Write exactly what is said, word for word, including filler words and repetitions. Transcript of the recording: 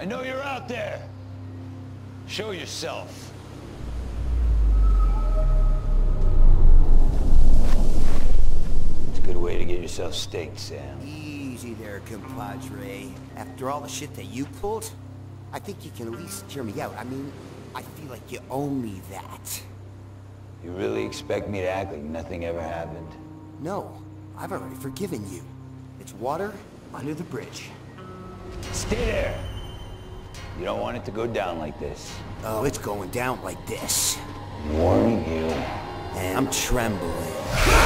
I know you're out there. Show yourself. It's a good way to get yourself staked, Sam. Easy there, compadre. After all the shit that you pulled, I think you can at least hear me out. I mean, I feel like you owe me that. You really expect me to act like nothing ever happened? No, I've already forgiven you. It's water under the bridge. Stay there! You don't want it to go down like this. Oh, it's going down like this. I'm warning you. And I'm trembling.